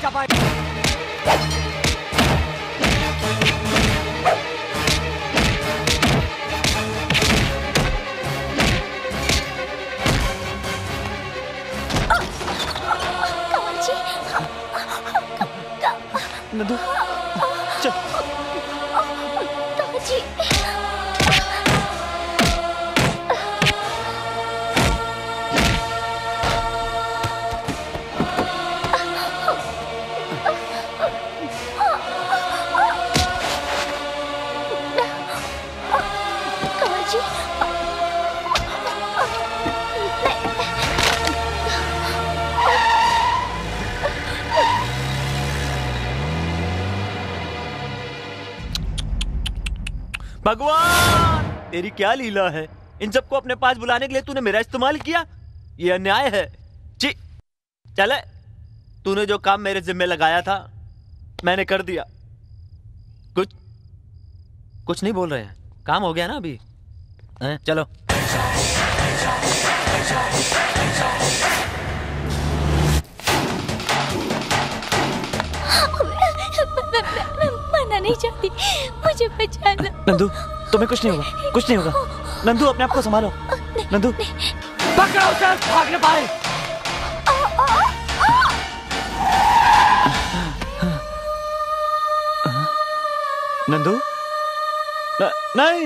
जा पाएगा। नंदू चल। काजी भगवान तेरी क्या लीला है। इन सबको अपने पास बुलाने के लिए तूने मेरा इस्तेमाल किया। ये अन्याय है। ची चले, तूने जो काम मेरे जिम्मे लगाया था मैंने कर दिया। कुछ नहीं बोल रहे हैं। काम हो गया ना अभी। चलो मरना नहीं चाहती, मुझे बचा लो। नंदू तुम्हें कुछ नहीं होगा, कुछ नहीं होगा। नंदू अपने आप को संभालो। नंदू पकड़ो उसे, भाग न पाए। नंदू नहीं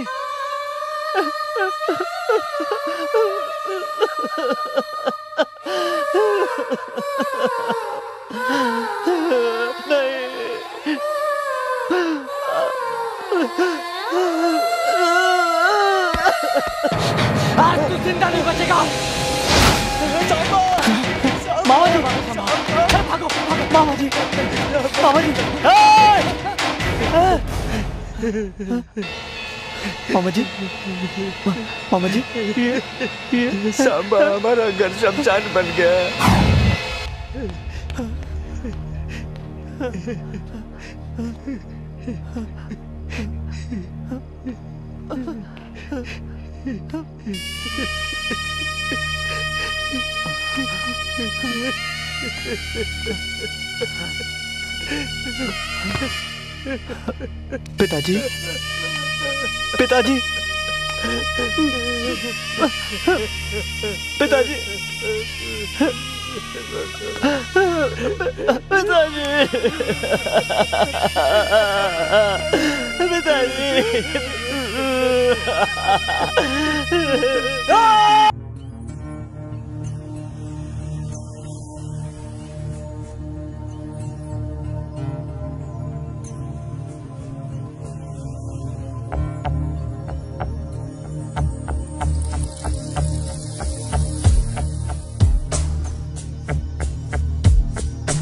आज तू जिंदा नहीं बचेगा। मामा जी, भागो मामा जी, मामा जी, मामा जी, मामा जी, ये सांबा हमारा घर शमशान बन गया। पिताजी, पिताजी, पिताजी, पिताजी, पिताजी।